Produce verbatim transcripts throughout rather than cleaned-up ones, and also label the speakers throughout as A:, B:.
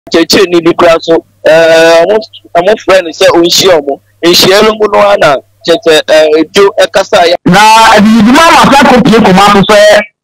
A: cheche ni bi kura so eh amo friend say onhie omo enhie no mu no ana cheche ejo ekasa ya
B: na adidi ma ma fa ko pie ko ma so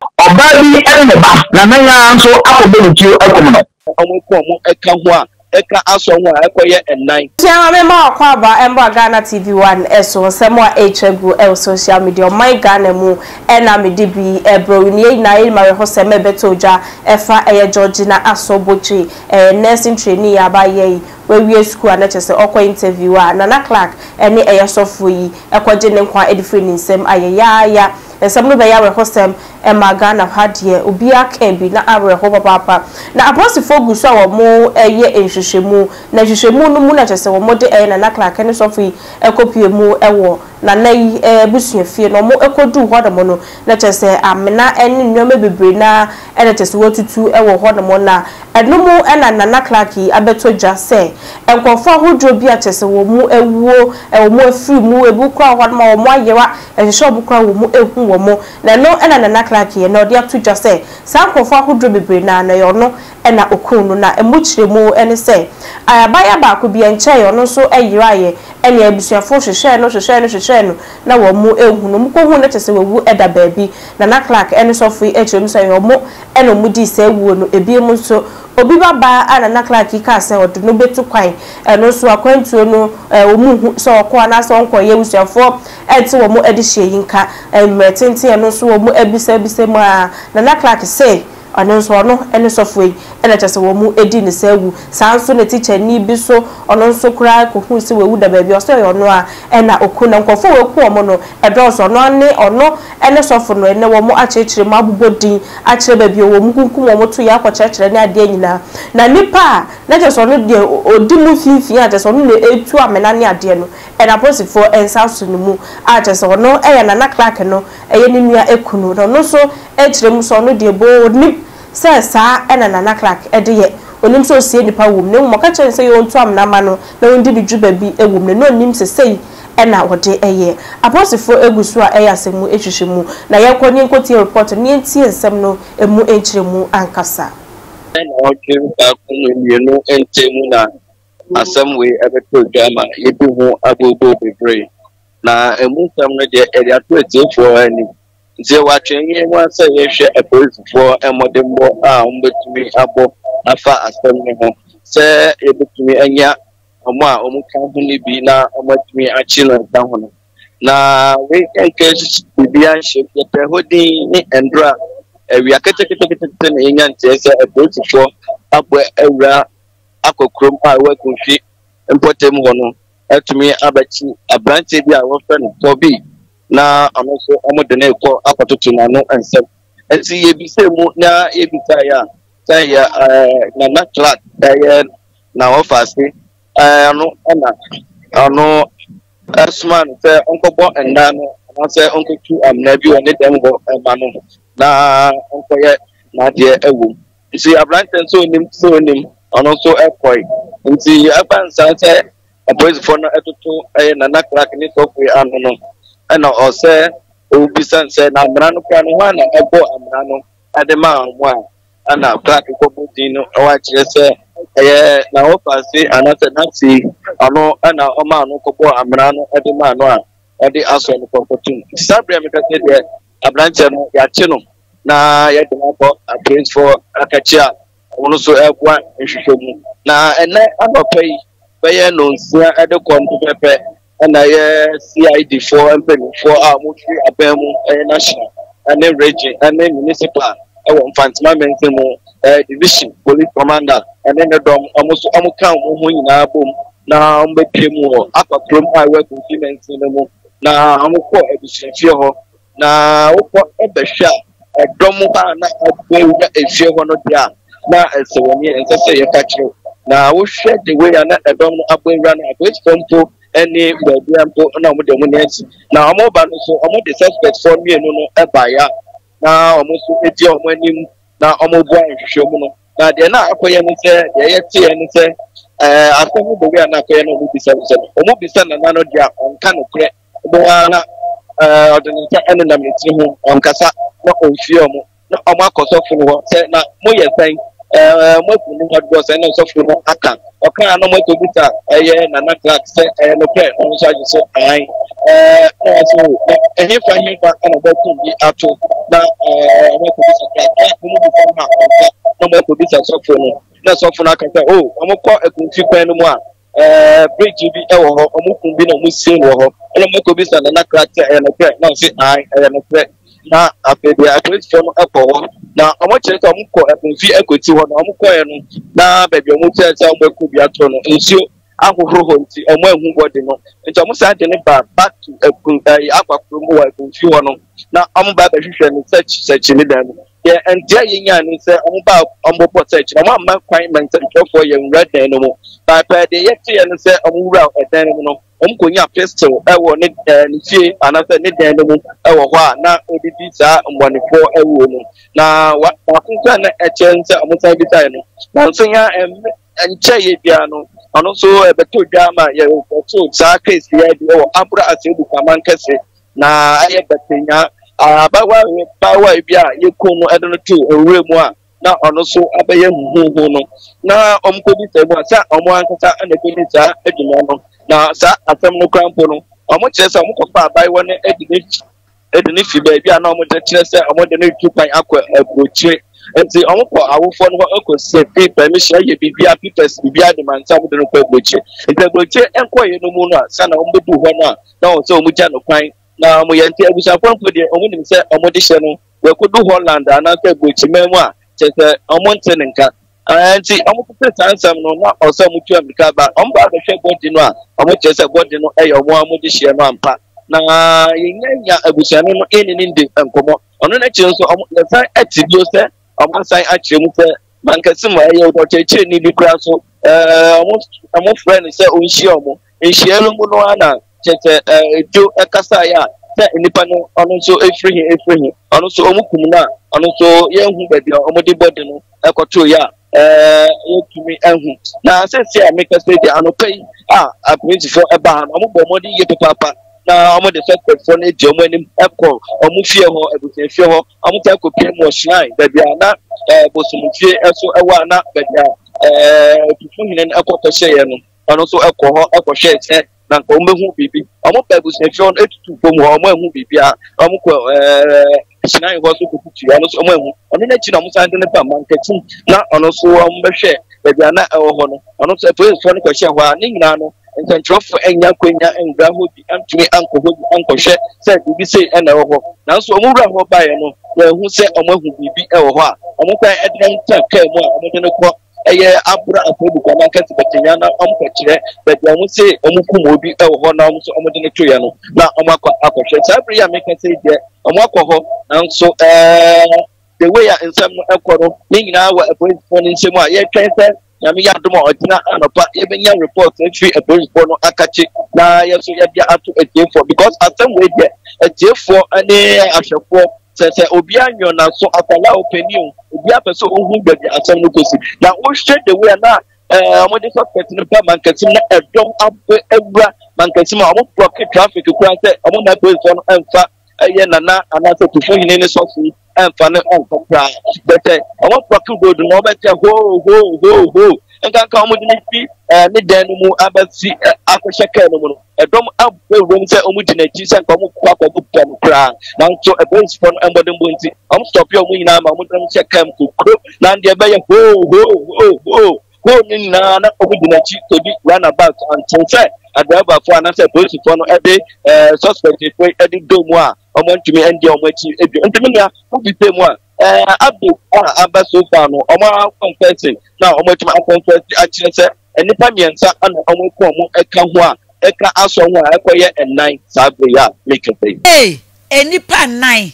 B: oba bi ene ba na nanya nso akobe no tio akom no
A: omo ko omo eka ho a eka aso ho a ekoye enan
C: tia me ma akwa ba embo Ghana T V one eso semo a echegu e social media my Ghana mu ena me dibi ebro ni na e mare ho se me betoja efa eye Georgina Asobochi eh nursing trainee abaye we we school na chese okwa interview a Nana Clark ene eye sofo yi ekwaje ne nkwa edifre ni nsem ayaya ya nsem no be ya we ho sem e ma Ghana hadie obi aka bi na awe ho papa na apostle focus a wo mo eye enhwehwemu na hwehwemu no mu na chese wo mo de e Nana Clark ne sofo yi ekopie mu ewo na nayi ebusua fie no mo ekodu ho de mo no na chese amena ene nnwoma bebre na ene chese wotutu ewo ho de mo na eno mu ena Nana Clark yi abeto dwa se enkofo hodro bi a chese wo mu ewuo ewo mu afiri mu ebu kra ho de mo wo mo ayewa ehhwe obu kra wo mu ehu wo mo na no ena Nana Clark yi na odi ato dwa se sa nkofo hodro bebre na na yo no ena okunu na emu kire mu ene se ayabaya ba ko bi enche yo no so eyiraye ene abusuafo hwehwe no hwehwe no hwehwe no na wo mu ehu no mu ko hu na chese wo eda baabi Nana Clark ene sofo echem se yo mo ene mu di se wuo no ebi mu so obi baba ana Nana Clark ka se odo no betu kwan eno so akwantuo no omu so okwa na so onko ye busuafo enti wo mu edi hye yinka emretente eno so wo mu ebisa ebisa mu a Nana Clark say ono so ono ene sofo yi ene chese wo mu edi ne sawu sanso ne teacher ni bi so ono so kura ko hu se wewu da baabi o so yo no a ena okuna nkofo we ku omo no edo so no ne ono ene sofo no ene wo mu achechire mu abubodin achire baabi wo mu kunkum wo mu to ya kwachechire ne ade nyina na nipa na chese ono de odi mu fifi a chese ono ne etu amena ne ade no ena posifo ensaso no mu a chese ono eya Nana Clark no eye ni nua ekunu no so echire mu so ono de bo ni se sa ena Nana Clark edeye onim so sie nipa wom ne mo ka chen se yo ntu amna ma no na ondi bi djuba bi ewom ne no onim se sei ena wode eye aposifo egusu a eya semu ehwehwemu na ye kɔ ni nkoti report ni enti ensem no emu enkyeremu ankasa
A: na oke ba ko no no entemu na asem we ebeto drama yebi ho agogo bebre na emu sam no de eri ato etefo ani nze watwenye nwa se yehwe apolisifoɔ emodembo a ombetumi abo afa asem ne ho se ebetumi anya omo a omo kan ho ne bi na omatumi achi no nta ho no na we encourage bibia hye pe hodin ne endra ewia ketekete ne enya nte se apolisifoɔ abo ewura akokrom a wakunfi importem ho no atumi abachi abrante bi a wo fe no tobi na ano so omo de na ekọ akototo na no ensem enti ye bi se mu na ye bi ta ya ta ya Nana Clark eh na ofase eh ano na ano asman se onkobo enda no na se onkotu amna bi one dem go ema no na onkoye na de ewo nti abrante so onim so onim ano so ekoi nti abansa se boys for no etoto eh Nana Clark ni so kwe ano no ana ose obi sanse na amra no kwa no na ebo amra no adema anwa ana Clark ko bodi no wa kire se eh na ofase anase na ti ano ana o ma no ko bo amra no adema no a odi aso no ko potun sabre me ka se de abranche no ya chi no na ya de na ko praise for akachia wono so egwa nhwehwemu na ene anopai beye no nsia ede ko nto pepe na ye C I D for employee for our military abemu national and then region and then municipal e won fantima mention division police commander and then the dom almost amuka mo ho nyina bom na mbepie mu akakrom a work implement no na amukọ ebusefie ho na wokọ ebehwa edom ba na abu efie ho no dia na esewoni ensese ye kachiro na wo hwe the way na edom no abu ewra na abu pompo any baby ampo na omo de mo nesi na omo ba no so omo de suspect for me no no eba ya na omo so eti omo anim na omo bo ahwehwe mu no na de na akoye no se de ye tie no se eh akomo de we na akoye no omo bisa se omo bisa na na no dia onka no kre bo na eh odinka ene na meti ho onkasa na onfie omo na omo akoso funu ho se na mo ye san eh mo ku no hot boss na so fu no aka o kan no mo to bita eh na na class eh no ke on so so ai eh so eh fa hin fa na ba ku bi ato na eh mo ku bisa ka mo bu fa ma no mo ku bisa so fu no na so fu na ka say oh mo ko ekunfi kwan no mu a eh bridge bi e wo ho mo ku bi na mo sin wo ho na mo ku bisa na na class eh no ke na so ai eh no ke na afedia akwes for no ekwo na omo chere ka omo ko ekunfi ekoti ho na omo ko ye no na baby omo chere ka omo eku bi ato no nsuo ahohoro ho nti omo ehu body no nti omo sa de ne ba back to ekun akwakro mo wa ekunfi ho no na omo ba ba hwehwe no search search ni dan ye entia ye nya ni se omo ba omo po search na omo amma kwan man search for ye red dan no mo ba pa de ye tie no se omo wura edan no no omo ko nya pistol e wo ne ni fie anase ne dan no mo e wo ho a na odidi sa mbonefo e wo no na wa kunta na e chense omo sai bitai no na so nya enche ye bia no ono so e beto dama ye ko so sa case ye di o abra asebu kaman kese na aye betenya abawa bawa bia ye ko no e no to owure mu a na ono so abaye huhu no na omko bi se bo sa omo ankasa na ko ni sa eduma no na sa asem no krampo no omo kire se omo ko fa abai woni edini edini fi ba bia na omo de kire se omo de no tupan akọ abrochire enti omo ko awofo no ko se pe permission ye bibia papers bibia de man sa mo de no ko abrochire enti abrochire enko ye no mu no sa na omo du ho no na o se omo ja no kwan na omo ye enti abusafo nko de omo nim se omo de hye no we ko du Holland ana ka abrochire memu a chese omo ntene nka anti omo tete sansam no na oso omo tu amika ba omo ba be hwe body no a omo chese body no e omo omo de hye no ampa na yenya abusiano no eni ni ndi enkomo ono na chi nso omo na san atidio se omo san achiremu se mankasi mo aye o cheche ni bi kura so eh omo omo friend se onhie omo enhie lo mu no ana chete ejo ekasa ya se nipa no ono so efrihi efrihi ono so omo kum na ono so ye hu bedi omo de body no ekoto ya eh yotumi ehu na se se ameka se de anopai ah appointment for eba no omo bo mo de ye papa na omo de suspect for na eji omo anim ekọ omo fie ho ebusen fie ho omo ta kopie mo shrine baby na eh bosum fie eso ewa na baby eh tufu hinen ekọ kọhye ye no ono so ekọ ho ekọ hye che na nko omo hu bibi omo pa ebusen fie ho etutu bom ho omo hu bibi a omo ko eh shrine ho so kutu ono so omo hu ono na chi na omo san de ne pa mankati na ono so omo behwe baby na ewo ho no ono so police for no kọhye ho a ni nyina no ntantrofo enya kwenya engra ho bi antumi anko ho bi anko hwe se bibi se ena wo ho nanso omura ho ba ye no we hu se omahu bibi e wo ho a omo kwan edran ta kai mu a omo de ne ko eye abura afobu kwa man kati betenya na omko kire bedi omo se omo kum obi e wo ho na omo so omo de ne to ye no na omo akọ akọhwe sabri ya meka se de omo akọ ho nanso eh the way ya nsem no ekoro ni nyina wa police phone nsem a ye twen se yami ya domo odina anopa ebenya report entry a police for no akachi na yeso ya bia ato etiefo because atem we dey etiefo ane ahwefo sese obi anyo na so akwala opinion obi apeso ohun gbedi atem no kosi na o hwe the way na eh mo de suspect no pa mankasim na edom abwe ewura mankasim a mo block traffic kura se omo na police for no emfa eye nana anase tufu hine ne sofi emfa ne onko pra but eh omo block road no bete ho ho ho ho enka ka omo dini fi eh ne dan mu abasi akohye ka no mu no edom abwe wom se omo dina chi se nka omo kwa kwa bupta no pra na nso e boys for no embodem bonti omo stop yo mu nyina ma omo dam che kam kokro na ndie be ye ho ho ho ho ho ni na na omo dina chi to bi run about until say adaba for anase police for no e de eh suspect e de domu a omo ntumi endi omo achi ebi ntumi na obi pe mu a eh abdu ah abaso fa no omo confessing na omo ntumi confess achire se enipa miensa ana omo ko omo eka ho a eka aso ho a ekoye ennan sabe ya make it
D: eh enipa nine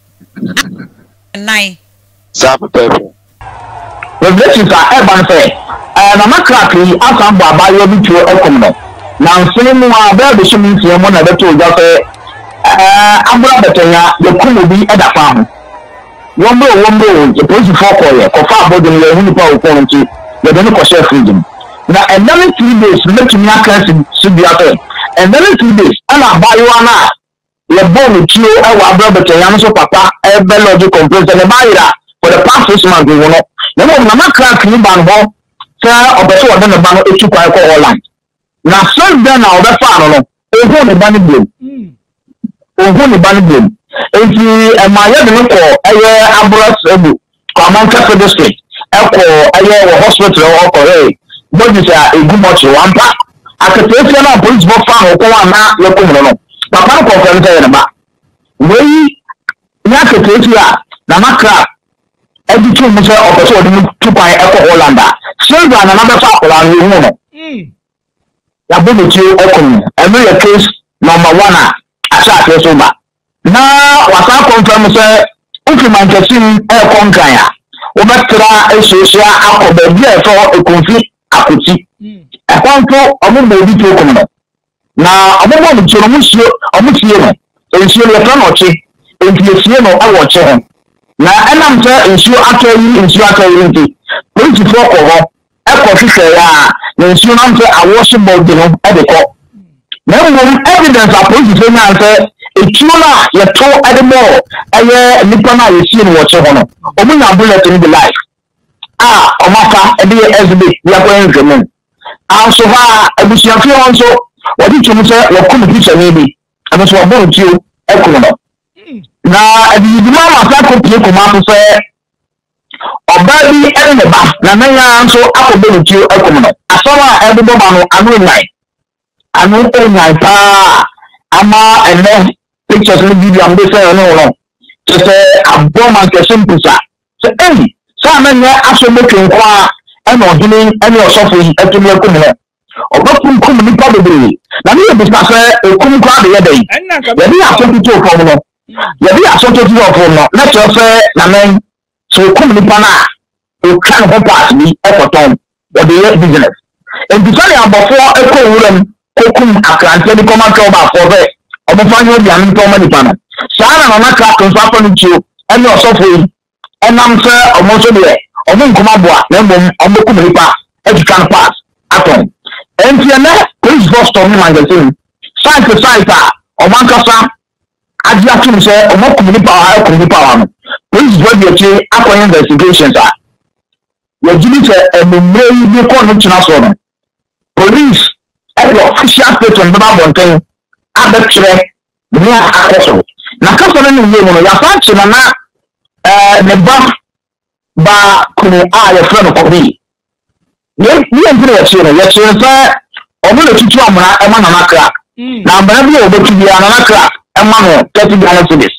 D: nine
A: sabe pepe
B: revelation ka e ban fe eh na makra ki asan bo abayo bi tuo ekom no na nsini mu a ba be shimi ntie mo na beto oja fe eh abura betenya de kumo bi eda fa ho wombo wombo je police for call ye ko fa bodo le hu ni pa o ko nti ye de no ko share freedom na another three days make me access to be after another three days ana abayo ana le bon tuo e wa abura betenya no so papa e be logic complaint na bayira for the past six months we no na mo na makra kini ban ho sa obeso wode ne ba no etu kwai ko Holland na Sunday na obefa no no ehu ne ba ne blem ehu ne ba ne blem enti e ma ye de ko eye ACCROSS ebu confẹsses district e ko eye wo hospital o ko re bodi sa egumochi wampa akatefia na police bo fa ho ko wa na le ko no no papa ko ko nte ne ba we nya akatefia na makra edi tu mu se obeso wode mu tu kwai e ko Holland silver na na be fa ko la hu no ya bo ti o ko ni e me case number one a asa aso ba na wasa confirm say if man kesin e konkan ya o betra esosia akoba bi e so e konfi akoti e konto omo mo bi to kono na omo mo bi to mo sio omo tie no ensio le plan ochi entie no awo che ho na enam se ensio atoyi ensio atoyi nti police fo ko ho e ko hwehwe ya na ensio nam se awo so bodi no e de ko na mo evidence a police fe na se etuna ye to edemo aye nipa na ye sie no wo che ho no omu na bullet in the life ah omaka e be S B ya ko en jemen an so ha abusia fi on so wodi tumu se wo ko mi picture ni bi an so bo ntio e ko no na adi di mama sa ko pie ko ma so se oba bi e ne ba na na ya so akobo ntio e ko no asoma e bo ba no anu nai anu e nai pa ama ene pictures ni video am dey say no no just say aboma ke simple sa so eh sa na nya asomo kenkwa e no hini e no sofo yi etumi akum no obakum kum ni pa bebre na me be say e kum kwa de yedai ya bi asoto to fo no ya bi asoto to fo no na to say na men so kum ni pa na e kan ho pass ni e koton o de business en bi say abofo e ko wuram ko kum akrante ni koma ka ba fo be omo fanyo bi an to mani pana sana na na ka to so afọ ni tio eni osofo yi enam se omo so de omo nkoma boa na mbom omo ku nipa e kan pass aton enti na police boss to me magazine site site a omo ankasa adi atum se omo ku nipa ha ku nipa wa no police body e che akọ investigations a ye jini se emumre yi bi ko no tuna so no police e the official patron ba bonten abekre ni ACCROSS na kaso na ni mo ya fa chi na na eh ne ba ba kunu a ya fra no ko bi ni ni en ya chi no ya chi fa o mo le tutu amra e ma na makra na amra bi o betu bi na makra e ma no thirty Ghana cedis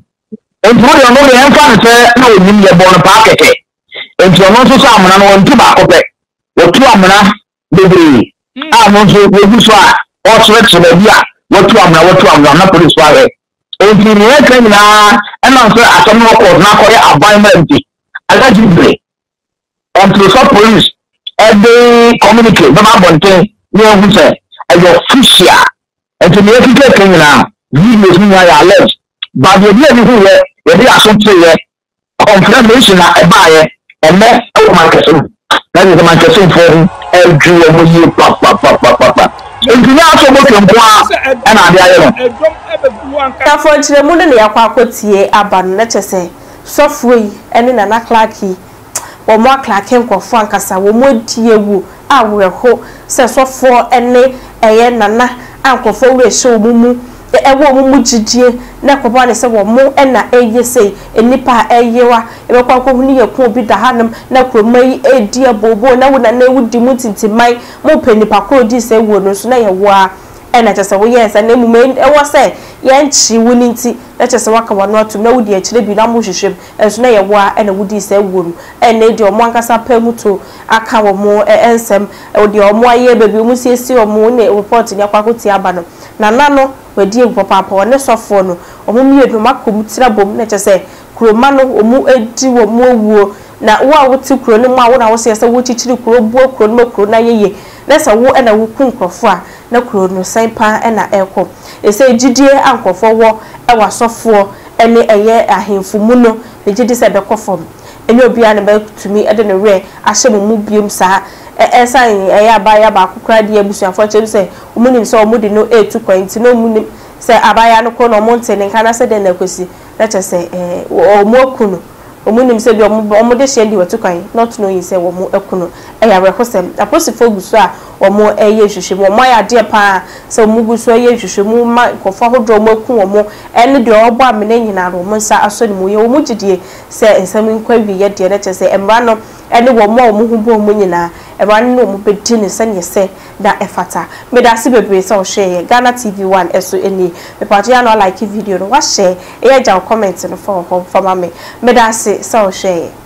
B: en pro yo no le en fa ne se na o nim ye bo no pa keke en ti no so sa amra no ntu ba ko pe o tu amra bebre a mo so wo bu so a o chere chere bi a watu amna watu amna na police ware enti ni e kan na e na so asomo ko na ko ya environment alajibre on so police e dey communicate ba bonten ni o hu se e yo official enti ni e kike kan na videos ni ya alert ba de bi e hu ye e dey asontre ye confirmation na e ba ye e me e ma keso na ni ma keso fo e ju o mo yi pa pa pa pa pa engineer so go kempoa na ade aye no
C: ta fo chire mu ne yakwa akotie aba no na chese sofo yi ene na na clarki wo mo clarki nkofo ankasa wo mo die wu a wo ho se sofo ene eye nana ankofo we hye omumu e wo omumu jidie na kopa ne se wo mo ena eye sei enipa eyewa e be kwa ko ni yakun obi da hanam na kromai edi abobo na wo na na wudi mu tintimai mo penipa ko di se wo no so na ye wo a ena chese wo yes na mu me e wo se ye nchi wuni nti na chese waka wano atum na wudi akire bi na mo hwehwem e so na ye wo a ena wudi se wo no ena edi omo ankasa pamuto aka wo mo ensem odi omo aye bebi mu siesi omo ne report ni akwa koti aba no na na no wadi egwu papa one sofo no omo miedu makom tira bom na chese kroma no omo edi wo mo wuo na wo a woti kro no ma wo na wo se se wo chichiri kro buo kro no kro na yeye na se wo ena wo ku nkrofo a na kro no san pa ena eko ese gidie ankofo wo e wa sofo ene eye ahemfu mu no ne gidi se be kofom ene obi a ne be tumi ede ne re ahye mu biem sa e san e ya ba ya ba kokra de abusuafo chem se omunim se omudi no e two point no omunim se abaya no ko no monte ne kana se de na kwesi na che se eh omokunu omu nim se bi omu omu de hye di watukan not knowing se wo mu ekono eya rekosem aposifo guso a omu eye hwehwe mu omu ya de pa se omu guso eye hwehwe mu ma kofo hodro mu eku omu ene de obo amene nyina ro mu nsa aso ni mu ye omu gidie se ensam nkwa wi ye de ne chese emra no ene wo mu omu hubo omu nyina emra no omu bedi ne se ne se da efata me da se bebre se o share Ghana T V one eso eni me page ya no like video no wa share e ya ja comment no for for mama me da se se o share